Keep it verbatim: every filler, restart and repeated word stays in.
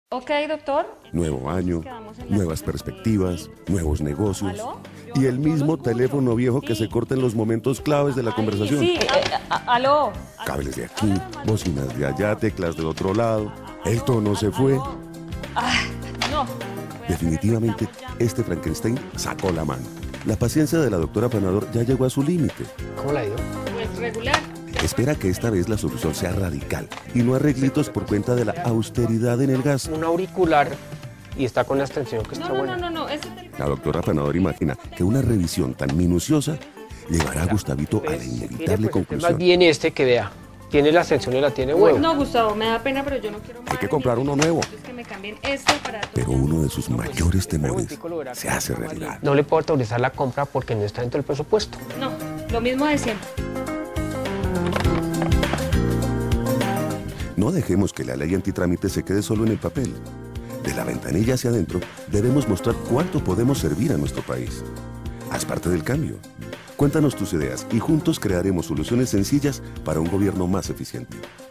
Ok, doctor. Nuevo año, nuevas perspectivas, nuevos negocios y el mismo teléfono viejo que se corta en los momentos claves de la conversación. Sí, a- a- aló. Cables de aquí, bocinas de allá, teclas del otro lado. El tono se fue. No. Definitivamente, este Frankenstein sacó la mano. La paciencia de la doctora Afanador ya llegó a su límite. ¿Cómo la ha ido? Pues regular. Espera que esta vez la solución sea radical y no arreglitos por cuenta de la austeridad en el gasto. Un auricular y está con la extensión que No, está no, no, buena. no, no. Ese teléfono- La doctora Afanador imagina que una revisión tan minuciosa llevará a Gustavito a la Pues, mire, inevitable pues, este es conclusión. más bien este que vea. Tiene la extensión y la tiene buena. No, Gustavo, me da pena, pero yo no quiero más. Hay que comprar uno nuevo. Es que me cambien este para... Pero uno de sus mayores Espera un temores momentico, lo verá se que hace está más realidad. bien. No le puedo autorizar la compra porque no está dentro del presupuesto. No, lo mismo de siempre. No dejemos que la ley antitrámite se quede solo en el papel. De la ventanilla hacia adentro, debemos mostrar cuánto podemos servir a nuestro país. Haz parte del cambio. Cuéntanos tus ideas y juntos crearemos soluciones sencillas para un gobierno más eficiente.